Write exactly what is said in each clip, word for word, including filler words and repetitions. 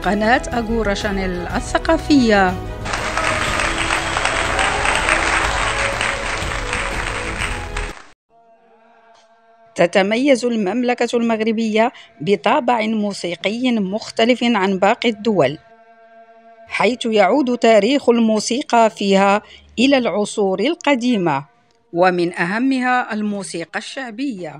قناة أجورا شانيل الثقافية. تتميز المملكة المغربية بطابع موسيقي مختلف عن باقي الدول، حيث يعود تاريخ الموسيقى فيها إلى العصور القديمة، ومن أهمها الموسيقى الشعبية.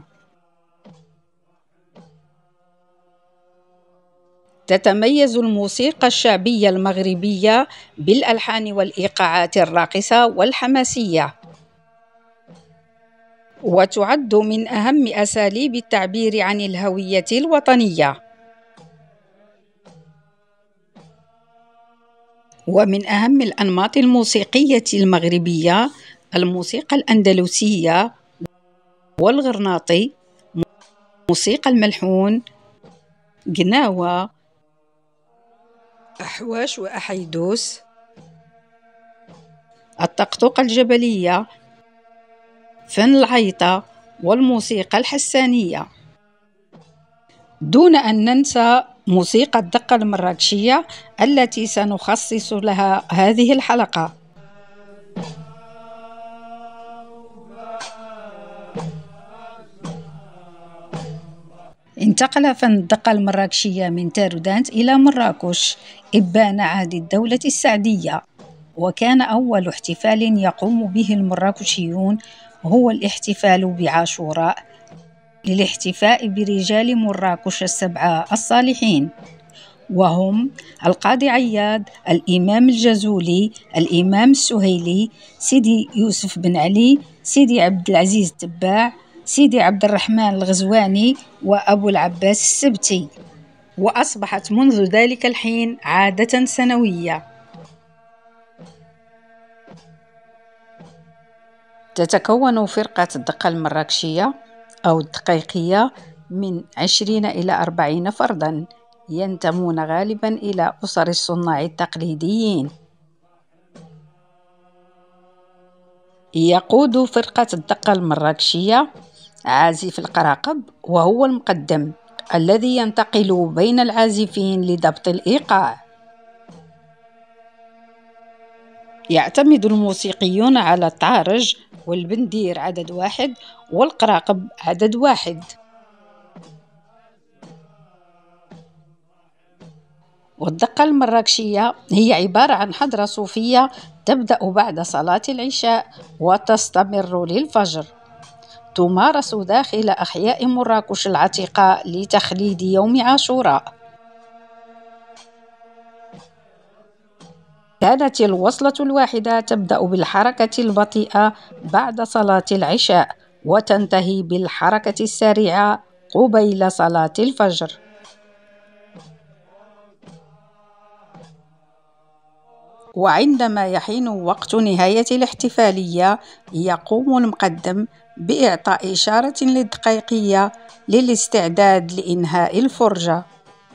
تتميز الموسيقى الشعبية المغربية بالألحان والإيقاعات الراقصة والحماسية، وتعد من أهم أساليب التعبير عن الهوية الوطنية. ومن أهم الأنماط الموسيقية المغربية الموسيقى الأندلسية والغرناطي، موسيقى الملحون، قناوة، أحواش وأحيدوس، الطقطقة الجبلية، فن العيطة، والموسيقى الحسانية. دون أن ننسى موسيقى الدقة المراكشية التي سنخصص لها هذه الحلقة. انتقل فن الدقة المراكشية من تارودانت إلى مراكش إبان عهد الدولة السعدية، وكان أول احتفال يقوم به المراكشيون هو الاحتفال بعاشوراء للاحتفاء برجال مراكش السبعة الصالحين، وهم القاضي عياد، الإمام الجزولي، الإمام السهيلي، سيدي يوسف بن علي، سيدي عبد العزيز التباع، سيدي عبد الرحمن الغزواني، وأبو العباس السبتي، وأصبحت منذ ذلك الحين عادة سنوية. تتكون فرقة الدقة المراكشية أو الدقيقية من عشرين إلى أربعين فردا، ينتمون غالبا إلى أسر الصناع التقليديين. يقود فرقة الدقة المراكشية عازف القراقب، وهو المقدم الذي ينتقل بين العازفين لضبط الإيقاع. يعتمد الموسيقيون على الطارج والبندير عدد واحد والقراقب عدد واحد. والدقة المراكشية هي عبارة عن حضرة صوفية تبدأ بعد صلاة العشاء وتستمر للفجر، تمارس داخل أحياء مراكش العتيقة لتخليد يوم عاشوراء. كانت الوصلة الواحدة تبدأ بالحركة البطيئة بعد صلاة العشاء وتنتهي بالحركة السريعة قبيل صلاة الفجر. وعندما يحين وقت نهاية الاحتفالية يقوم المقدم بإعطاء إشارة للدقيقية للاستعداد لإنهاء الفرجة.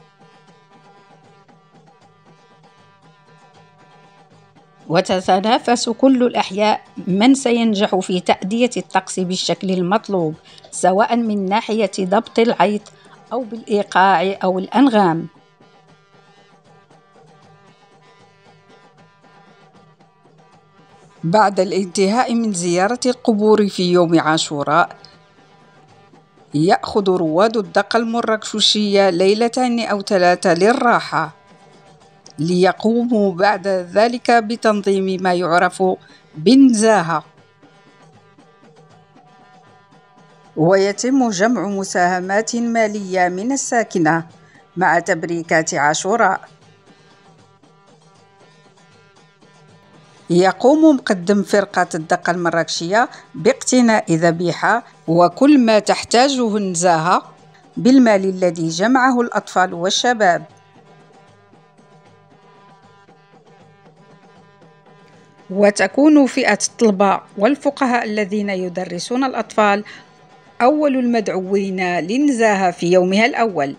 وتتنافس كل الأحياء من سينجح في تأدية الطقس بالشكل المطلوب، سواء من ناحية ضبط العيط أو بالإيقاع أو الأنغام. بعد الانتهاء من زيارة القبور في يوم عاشوراء، يأخذ رواد الدقة المراكشية ليلتين أو ثلاثة للراحة، ليقوموا بعد ذلك بتنظيم ما يعرف بالنزاهة، ويتم جمع مساهمات مالية من الساكنة مع تبريكات عاشوراء. يقوم مقدم فرقة الدقة المراكشية باقتناء ذبيحة وكل ما تحتاجه النزاهة بالمال الذي جمعه الأطفال والشباب. وتكون فئة الطلبة والفقهاء الذين يدرسون الأطفال أول المدعوين للنزاهة في يومها الأول.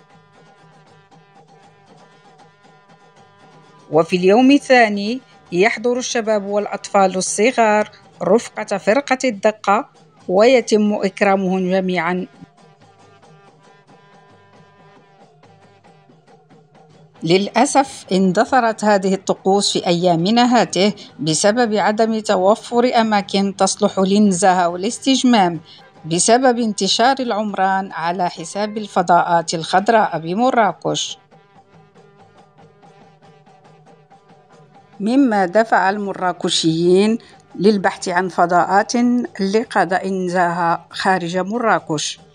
وفي اليوم الثاني يحضر الشباب والأطفال الصغار رفقة فرقة الدقة، ويتم إكرامهم جميعا. للأسف اندثرت هذه الطقوس في أيامنا هاته بسبب عدم توفر أماكن تصلح للنزهة والاستجمام، بسبب انتشار العمران على حساب الفضاءات الخضراء بمراكش، مما دفع المراكشيين للبحث عن فضاءات لقضاء النزهة خارج مراكش.